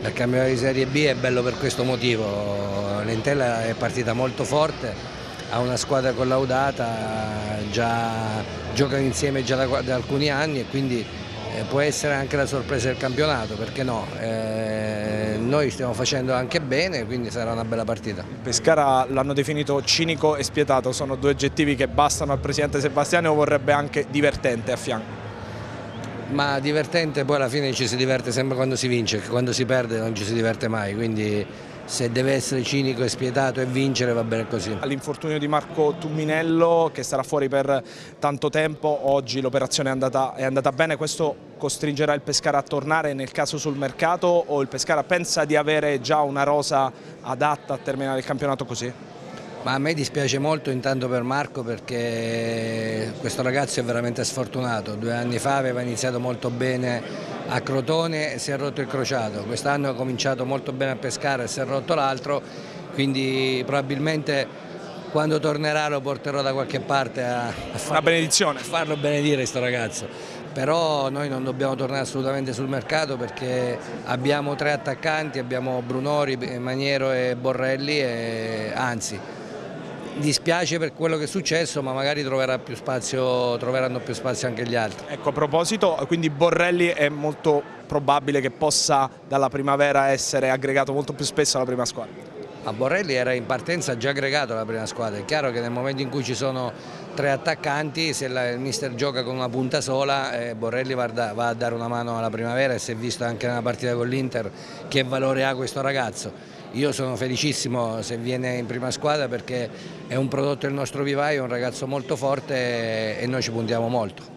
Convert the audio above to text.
Il campionato di Serie B è bello per questo motivo, l'Entella è partita molto forte, ha una squadra collaudata, giocano insieme già da alcuni anni e quindi può essere anche la sorpresa del campionato, perché no? Noi stiamo facendo anche bene, quindi sarà una bella partita. Pescara l'hanno definito cinico e spietato, sono due aggettivi che bastano al presidente Sebastiani, o vorrebbe anche divertente a fianco? Ma divertente, poi alla fine ci si diverte sempre quando si vince, che quando si perde non ci si diverte mai, quindi se deve essere cinico e spietato e vincere va bene così. All'infortunio di Marco Tumminello, che sarà fuori per tanto tempo, oggi l'operazione è andata bene, questo costringerà il Pescara a tornare nel caso sul mercato, o il Pescara pensa di avere già una rosa adatta a terminare il campionato così? Ma a me dispiace molto intanto per Marco, perché questo ragazzo è veramente sfortunato. 2 anni fa aveva iniziato molto bene a Crotone e si è rotto il crociato. Quest'anno ha cominciato molto bene a Pescara e si è rotto l'altro, quindi probabilmente quando tornerà lo porterò da qualche parte a farlo benedire questo ragazzo. Però noi non dobbiamo tornare assolutamente sul mercato, perché abbiamo 3 attaccanti, abbiamo Brunori, Maniero e Borrelli, e anzi dispiace per quello che è successo, ma magari troveranno più spazio anche gli altri. Ecco, a proposito, quindi Borrelli è molto probabile che possa dalla primavera essere aggregato molto più spesso alla prima squadra. Ma Borrelli era in partenza già aggregato alla prima squadra. È chiaro che nel momento in cui ci sono 3 attaccanti, se il mister gioca con una punta sola, Borrelli va a dare una mano alla primavera, e si è visto anche nella partita con l'Inter che valore ha questo ragazzo. Io sono felicissimo se viene in prima squadra, perché è un prodotto del nostro vivaio, è un ragazzo molto forte e noi ci puntiamo molto.